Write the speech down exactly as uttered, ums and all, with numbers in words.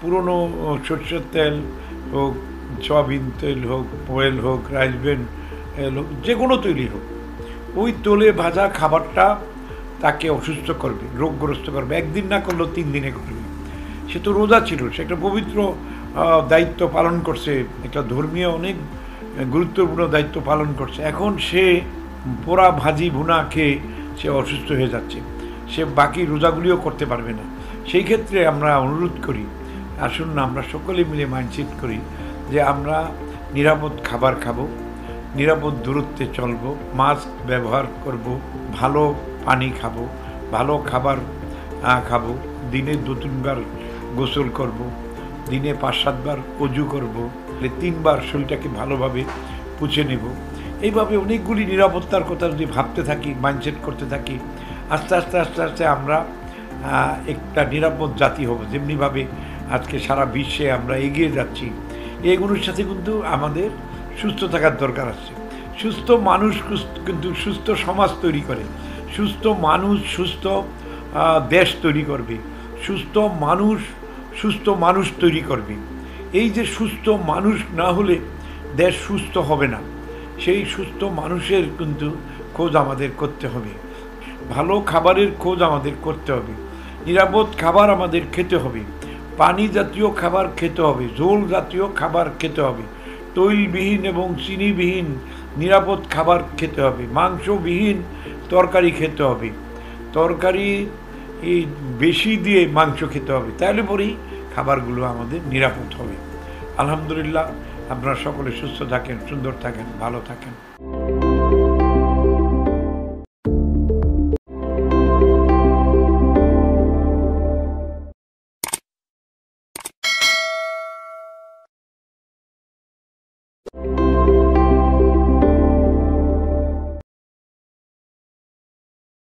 পুরনো সরষের তেল হোক, সয়াবিন তেল হোক, অয়েল হোক, রাইস ব্রেন তেল হোক, যে কোনো তৈরি হোক, ওই তেলে ভাজা খাবারটা তাকে অসুস্থ করবে, রোগগ্রস্ত করবে। একদিন না করলেও তিন দিনে করবে। সে তো রোজা ছিল, সে একটা পবিত্র দায়িত্ব পালন করছে, একটা ধর্মীয় অনেক গুরুত্বপূর্ণ দায়িত্ব পালন করছে। এখন সে পোড়া ভাজি ভুনা খেয়ে সে অসুস্থ হয়ে যাচ্ছে, সে বাকি রোজাগুলিও করতে পারবে না। সেই ক্ষেত্রে আমরা অনুরোধ করি, আসুন না আমরা সকলে মিলে মাইন্ডসেট করি যে আমরা নিরাপদ খাবার খাবো, নিরাপদ দূরত্বে চলবো, মাস্ক ব্যবহার করব, ভালো পানি খাবো, ভালো খাবার খাবো, দিনে দু তিনবার গোসল করব, দিনে পাঁচ সাতবার অজু করব, তিনবার শরীরটাকে ভালোভাবে পুছে নেব। এইভাবে অনেকগুলি নিরাপত্তার কথা যদি ভাবতে থাকি, মাইন্ডসেট করতে থাকি, আস্তে আস্তে আস্তে আস্তে আমরা একটা নিরাপদ জাতি হব। যেমনিভাবে আজকে সারা বিশ্বে আমরা এগিয়ে যাচ্ছি, এগুলোর সাথে কিন্তু আমাদের সুস্থ থাকার দরকার আছে। সুস্থ মানুষ কিন্তু সুস্থ সমাজ তৈরি করে, সুস্থ মানুষ সুস্থ দেশ তৈরি করবে, সুস্থ মানুষ সুস্থ মানুষ তৈরি করবে। এই যে সুস্থ মানুষ না হলে দেশ সুস্থ হবে না, সেই সুস্থ মানুষের কিন্তু খোঁজ আমাদের করতে হবে, ভালো খাবারের খোঁজ আমাদের করতে হবে, নিরাপদ খাবার আমাদের খেতে হবে, পানি জাতীয় খাবার খেতে হবে, ঝোল জাতীয় খাবার খেতে হবে, তৈলবিহীন এবং চিনিবিহীন নিরাপদ খাবার খেতে হবে, মাংসবিহীন তরকারি খেতে হবে, তরকারি এই বেশি দিয়ে মাংস খেতে হবে, তাহলে পরেই খাবারগুলো আমাদের নিরাপদ হবে। আলহামদুলিল্লাহ, আপনারা সকলে সুস্থ থাকেন, সুন্দর থাকেন, ভালো থাকেন।